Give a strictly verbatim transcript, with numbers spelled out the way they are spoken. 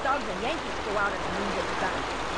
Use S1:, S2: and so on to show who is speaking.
S1: dogs and Yankees go out at the moon get done.